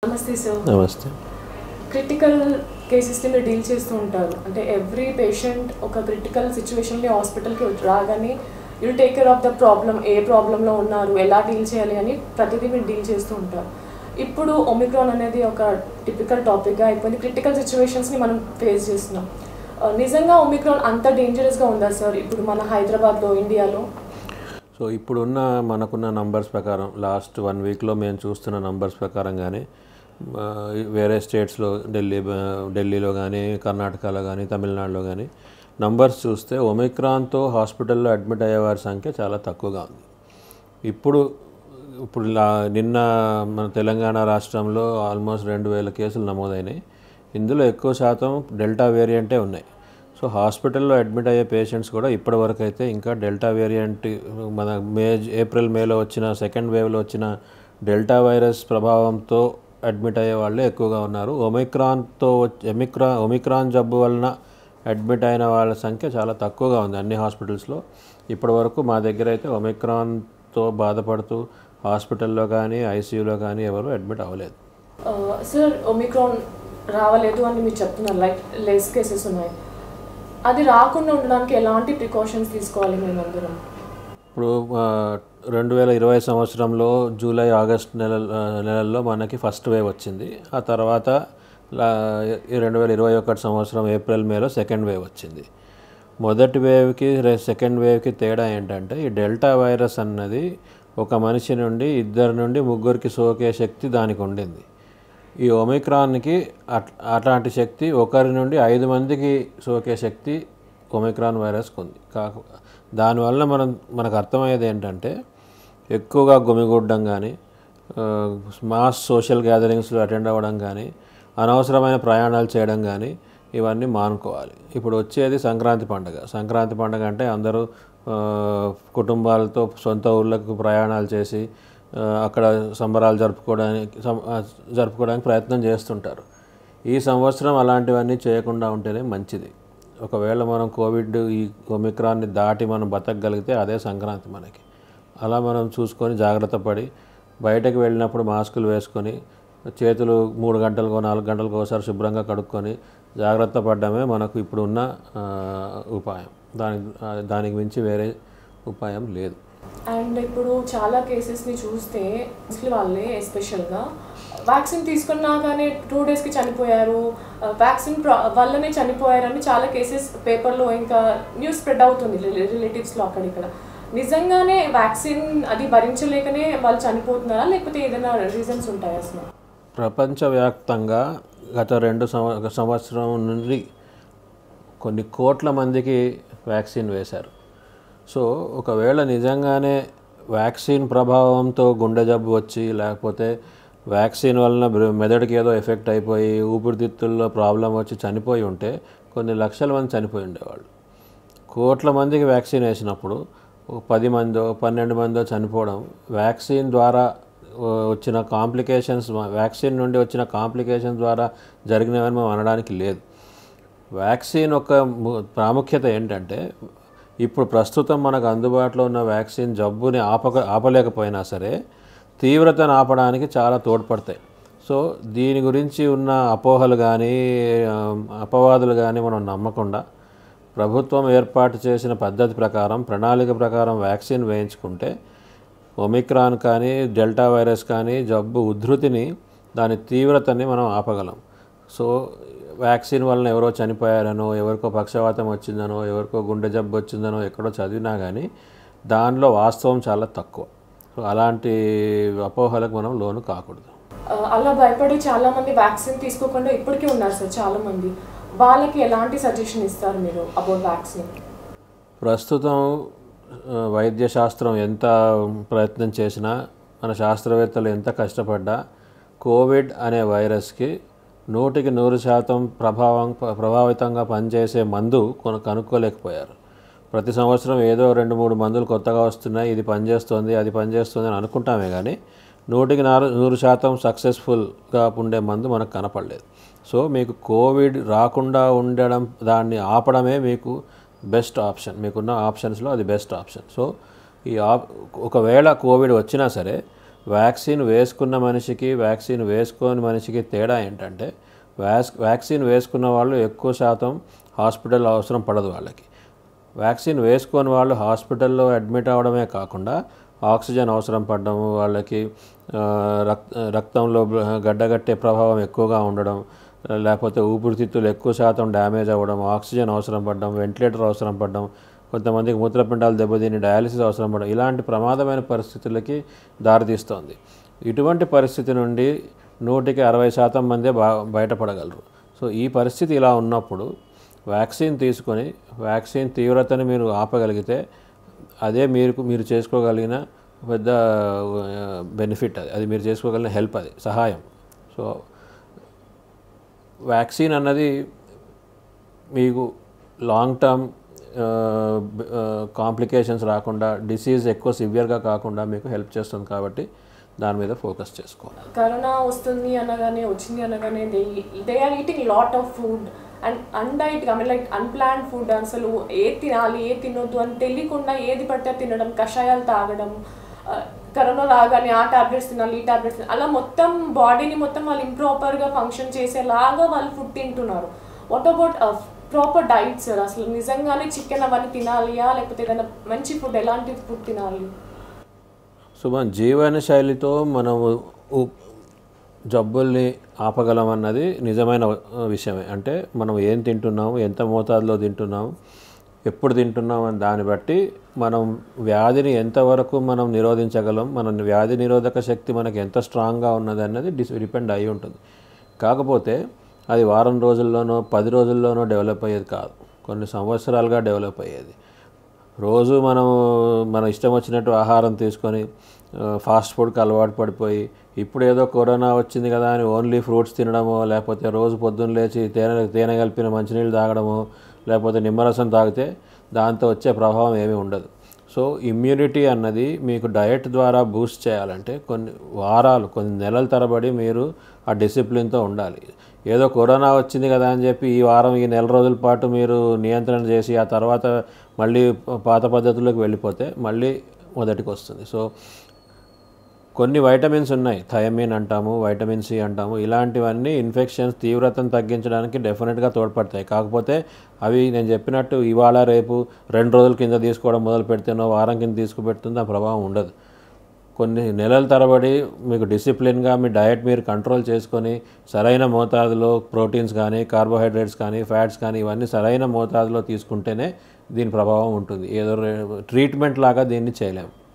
నమస్తే సార్. నమస్తే. క్రిటికల్ కేసెస్ని మీరు డీల్ చేస్తూ ఉంటారు. అంటే ఎవ్రీ పేషెంట్ ఒక క్రిటికల్ సిచ్యువేషన్లో హాస్పిటల్కి రాగానే you take care of the problem, ఏ ప్రాబ్లంలో ఉన్నారు, ఎలా డీల్ చేయాలి అని ప్రతిదీ మీరు డీల్ చేస్తూ ఉంటారు. ఇప్పుడు ఒమిక్రాన్ అనేది ఒక టిపికల్ టాపిక్గా అయిపోయింది. క్రిటికల్ సిచ్యువేషన్స్ని మనం ఫేస్ చేస్తున్నాం. నిజంగా ఒమిక్రాన్ అంత డేంజరస్గా ఉందా సార్ ఇప్పుడు మన హైదరాబాద్లో, ఇండియాలో? సో ఇప్పుడున్న మనకున్న నంబర్స్ ప్రకారం లాస్ట్ 1 వీక్లో మేము చూస్తున్న నంబర్స్ ప్రకారం కానీ వేరే స్టేట్స్లో ఢిల్లీలో కానీ కర్ణాటకలో కానీ తమిళనాడులో కానీ నంబర్స్ చూస్తే ఒమిక్రాన్తో హాస్పిటల్లో అడ్మిట్ అయ్యే వారి సంఖ్య చాలా తక్కువగా ఉంది. ఇప్పుడు నిన్న మన తెలంగాణ రాష్ట్రంలో ఆల్మోస్ట్ 2000 కేసులు నమోదైనాయి. ఇందులో ఎక్కువ శాతం డెల్టా వేరియంటే ఉన్నాయి. సో హాస్పిటల్లో అడ్మిట్ అయ్యే పేషెంట్స్ కూడా ఇప్పటివరకు అయితే ఇంకా డెల్టా వేరియంట్ మన ఏప్రిల్ మేలో వచ్చిన సెకండ్ వేవ్లో వచ్చిన డెల్టా వైరస్ ప్రభావంతో అడ్మిట్ అయ్యే వాళ్ళే ఎక్కువగా ఉన్నారు. ఒమిక్రాన్ జబ్బు వలన అడ్మిట్ అయిన వాళ్ళ సంఖ్య చాలా తక్కువగా ఉంది అన్ని హాస్పిటల్స్లో. ఇప్పటివరకు మా దగ్గర అయితే ఒమిక్రాన్తో బాధపడుతూ హాస్పిటల్లో కానీ ఐసీయూలో కానీ ఎవరు అడ్మిట్ అవ్వలేదు. సార్, ఒమిక్రాన్ రావలేదు అని మీరు చెప్తున్నారు, లైక్ లెస్ కేసెస్ ఉన్నాయి. అది రాకుండా ఉండడానికి ఎలాంటి ప్రికాషన్స్ తీసుకోవాలి మేమందరం? ఇప్పుడు 2020 సంవత్సరంలో జూలై ఆగస్ట్ నెలల్లో మనకి ఫస్ట్ వేవ్ వచ్చింది. ఆ తర్వాత 2021 సంవత్సరం ఏప్రిల్ మేలో సెకండ్ వేవ్ వచ్చింది. మొదటి వేవ్కి సెకండ్ వేవ్కి తేడా ఏంటంటే ఈ డెల్టా వైరస్ అన్నది ఒక మనిషి నుండి 2 నుండి 3కి సోకే శక్తి దానికి ఉండింది. ఈ ఒమిక్రాన్కి అట్లాంటి శక్తి 1 నుండి 5 మందికి సోకే శక్తి ఒమిక్రాన్ వైరస్కి ఉంది. దానివల్ల మనకు అర్థమయ్యేది ఏంటంటే ఎక్కువగా గుమిగూడడం కానీ, మాస్ సోషల్ గ్యాదరింగ్స్లో అటెండ్ అవ్వడం కానీ, అనవసరమైన ప్రయాణాలు చేయడం కానీ ఇవన్నీ మానుకోవాలి. ఇప్పుడు వచ్చేది సంక్రాంతి పండుగ అంటే అందరూ కుటుంబాలతో సొంత ఊళ్ళకు ప్రయాణాలు చేసి అక్కడ సంబరాలు జరుపుకోవడానికి ప్రయత్నం చేస్తుంటారు. ఈ సంవత్సరం అలాంటివన్నీ చేయకుండా ఉంటేనే మంచిది. ఒకవేళ మనం ఈ ఒమిక్రాన్ని దాటి మనం బతకగలిగితే అదే సంక్రాంతి మనకి. అలా మనం చూసుకొని జాగ్రత్త పడి బయటకు వెళ్ళినప్పుడు మాస్కులు వేసుకొని చేతులు 3 గంటలకో 4 గంటలకో ఒకసారి శుభ్రంగా కడుక్కొని జాగ్రత్త పడ్డమే మనకు ఇప్పుడు ఉన్న ఉపాయం. దానికి మించి వేరే ఉపాయం లేదు. అండ్ ఇప్పుడు చాలా కేసెస్ని చూస్తే ముస్లిం వాళ్ళే ఎస్పెషల్గా వ్యాక్సిన్ తీసుకున్నా కానీ 2 డేస్కి చనిపోయారు, వ్యాక్సిన్ వల్లనే చనిపోయారని చాలా కేసెస్ పేపర్లో ఇంకా న్యూస్ స్ప్రెడ్ అవుతుంది రిలేటివ్స్లో అక్కడిక్కడ. నిజంగానే వ్యాక్సిన్ అది భరించలేకనే వాళ్ళు చనిపోతున్నారా, లేకపోతే ఏదైనా రీజన్స్ ఉంటాయా అసలు? ప్రపంచవ్యాప్తంగా గత 2 సంవత్సరం నుండి కొన్ని కోట్ల మందికి వ్యాక్సిన్ వేశారు. సో ఒకవేళ నిజంగానే వ్యాక్సిన్ ప్రభావంతో గుండె జబ్బు వచ్చి లేకపోతే వ్యాక్సిన్ వలన మెదడుకి ఏదో ఎఫెక్ట్ అయిపోయి ఊపిరితిత్తుల్లో ప్రాబ్లం వచ్చి చనిపోయి ఉంటే కొన్ని లక్షల మంది చనిపోయి ఉండేవాళ్ళు. కోట్ల మందికి వ్యాక్సిన్ వేసినప్పుడు 10 మందో 12 మందో చనిపోవడం వ్యాక్సిన్ ద్వారా వచ్చిన కాంప్లికేషన్స్, వ్యాక్సిన్ నుండి వచ్చిన కాంప్లికేషన్స్ ద్వారా జరిగినవని మనం అనడానికి లేదు. వ్యాక్సిన్ యొక్క ప్రాముఖ్యత ఏంటంటే ఇప్పుడు ప్రస్తుతం మనకు అందుబాటులో ఉన్న వ్యాక్సిన్ జబ్బుని ఆపలేకపోయినా సరే తీవ్రతను ఆపడానికి చాలా తోడ్పడతాయి. సో దీని గురించి ఉన్న అపోహలు కానీ అపవాదులు కానీ మనం నమ్మకుండా ప్రభుత్వం ఏర్పాటు చేసిన పద్ధతి ప్రకారం, ప్రణాళిక ప్రకారం వ్యాక్సిన్ వేయించుకుంటే ఒమిక్రాన్ కానీ డెల్టా వైరస్ కానీ జబ్బు ఉధృతిని, దాని తీవ్రతని మనం ఆపగలం. సో వ్యాక్సిన్ వలన ఎవరో చనిపోయారనో, ఎవరికో పక్షవాతం వచ్చిందనో, ఎవరికో గుండె జబ్బు వచ్చిందనో ఎక్కడో చదివినా కానీ దానిలో వాస్తవం చాలా తక్కువ. సో అలాంటి అపోహలకు మనం లోను కాకూడదు. అలా భయపడి చాలామంది వ్యాక్సిన్ తీసుకోకుండా ఇప్పటికీ ఉన్నారు సార్ చాలామంది. వాళ్ళకి ఎలాంటి సజెషన్ ఇస్తారు మీరు అబౌట్ వ్యాక్సిన్? ప్రస్తుతం వైద్య శాస్త్రం ఎంత ప్రయత్నం చేసినా, మన శాస్త్రవేత్తలు ఎంత కష్టపడ్డా కోవిడ్ అనే వైరస్కి 100% ప్రభావితంగా పనిచేసే మందు కనుక్కోలేకపోయారు. ప్రతి సంవత్సరం ఏదో 2-3 మందులు కొత్తగా వస్తున్నాయి, ఇది పనిచేస్తుంది అది పనిచేస్తుంది అని అనుకుంటామే కానీ 100% సక్సెస్ఫుల్గా ఉండే మందు మనకు కనపడలేదు. సో మీకు కోవిడ్ రాకుండా ఉండడం, దాన్ని ఆపడమే మీకు బెస్ట్ ఆప్షన్. మీకున్న ఆప్షన్స్లో అది బెస్ట్ ఆప్షన్. సో ఒకవేళ కోవిడ్ వచ్చినా సరే వ్యాక్సిన్ వేసుకున్న మనిషికి వ్యాక్సిన్ వేసుకోని మనిషికి తేడా ఏంటంటే వ్యాక్సిన్ వేసుకున్న వాళ్ళు ఎక్కువ శాతం హాస్పిటల్ అవసరం పడదు వాళ్ళకి. వ్యాక్సిన్ వేసుకొని వాళ్ళు హాస్పిటల్లో అడ్మిట్ అవ్వడమే కాకుండా ఆక్సిజన్ అవసరం పడడం, వాళ్ళకి రక్తంలో గడ్డగట్టే ప్రభావం ఎక్కువగా ఉండడం, లేకపోతే ఊపిరితిత్తులు ఎక్కువ శాతం డ్యామేజ్ అవ్వడం, ఆక్సిజన్ అవసరం పడడం, వెంటిలేటర్ అవసరం పడడం, కొంతమందికి మూత్రపిండాలు దెబ్బతిని డయాలిసిస్ అవసరం పడడం, ఇలాంటి ప్రమాదమైన పరిస్థితులకి దారితీస్తోంది. ఇటువంటి పరిస్థితి నుండి 160% మందే బయటపడగలరు. సో ఈ పరిస్థితి ఇలా ఉన్నప్పుడు వ్యాక్సిన్ తీసుకొని వ్యాక్సిన్ తీవ్రతని మీరు ఆపగలిగితే అదే మీరు చేసుకోగలిగిన పెద్ద బెనిఫిట్. అది మీరు చేసుకోగలిగిన హెల్ప్, అది సహాయం. సో వ్యాక్సిన్ అన్నది మీకు లాంగ్ టర్మ్ కాంప్లికేషన్స్ రాకుండా, డిసీజ్ ఎక్కువ సివియర్గా కాకుండా మీకు హెల్ప్ చేస్తుంది. కాబట్టి దాని మీద ఫోకస్ చేసుకోవాలి. కరోనా వస్తుంది అనగానే, వచ్చింది అనగానే they are eating lot of food and అన్డైట్గా, I mean like unplanned food. అసలు ఏది తినాలి ఏది తినొద్దు అని తెలియకుండా ఏది పడితే తినడం, కషాయాలు తాగడం, కరోనా రాగానే ఆ టాబ్లెట్స్ తినాలి ఈ టాబ్లెట్స్ తినాలి, అలా మొత్తం బాడీని మొత్తం వాళ్ళు ఇంప్రాపర్గా ఫంక్షన్ చేసేలాగా వాళ్ళు ఫుడ్ తింటున్నారు. What about proper diet sir? అసలు నిజంగానే చికెన్ అవన్నీ తినాలియా, లేకపోతే ఏదైనా మంచి ఫుడ్, ఎలాంటి ఫుడ్ తినాలి? సో మన జీవన శైలితో మనము జబ్బుల్ని ఆపగలమన్నది నిజమైన విషయమే. అంటే మనం ఏం తింటున్నాము, ఎంత మోతాదులో తింటున్నాము, ఎప్పుడు తింటున్నాం అని దాన్ని బట్టి మనం వ్యాధిని ఎంతవరకు మనం నిరోధించగలం, మన వ్యాధి నిరోధక శక్తి మనకి ఎంత స్ట్రాంగ్గా ఉన్నది అన్నది డిపెండ్ అయి ఉంటుంది. కాకపోతే అది వారం రోజుల్లోనో 10 రోజుల్లోనో డెవలప్ అయ్యేది కాదు, కొన్ని సంవత్సరాలుగా డెవలప్ అయ్యేది. రోజు మన ఇష్టం వచ్చినట్టు ఆహారం తీసుకొని ఫాస్ట్ ఫుడ్కి అలవాటు పడిపోయి ఇప్పుడు ఏదో కరోనా వచ్చింది కదా అని ఓన్లీ ఫ్రూట్స్ తినడమో, లేకపోతే రోజు పొద్దున్న లేచి తేనె కలిపిన మంచినీళ్ళు తాగడమో, లేకపోతే నిమ్మరసం తాగితే దాంతో వచ్చే ప్రభావం ఏమీ ఉండదు. సో ఇమ్యూనిటీ అన్నది మీకు డయట్ ద్వారా బూస్ట్ చేయాలంటే కొన్ని వారాలు, కొన్ని నెలల తరబడి మీరు ఆ డిసిప్లిన్తో ఉండాలి. ఏదో కరోనా వచ్చింది కదా అని చెప్పి ఈ నెల రోజుల పాటు మీరు నియంత్రణ చేసి ఆ తర్వాత మళ్ళీ పాత పద్ధతుల్లోకి వెళ్ళిపోతే మళ్ళీ మొదటికి వస్తుంది. సో కొన్ని వైటమిన్స్ ఉన్నాయి, థయమిన్ అంటాము, వైటమిన్ సి అంటాము. ఇలాంటివన్నీ ఇన్ఫెక్షన్స్ తీవ్రతను తగ్గించడానికి డెఫినెట్గా తోడ్పడతాయి. కాకపోతే అవి నేను చెప్పినట్టు ఇవాళ రేపు 2 రోజుల కింద తీసుకోవడం మొదలు పెడితేనో వారం కింద తీసుకుపెడుతుందో ఆ ప్రభావం ఉండదు. కొన్ని నెలల తరబడి మీకు డిసిప్లిన్గా మీ డయట్ మీరు కంట్రోల్ చేసుకొని సరైన మోతాదులో ప్రోటీన్స్ కానీ, కార్బోహైడ్రేట్స్ కానీ, ఫ్యాట్స్ కానీ ఇవన్నీ సరైన మోతాదులో తీసుకుంటేనే దీని ప్రభావం ఉంటుంది. ఏదో ట్రీట్మెంట్ లాగా దీన్ని చేయలేము.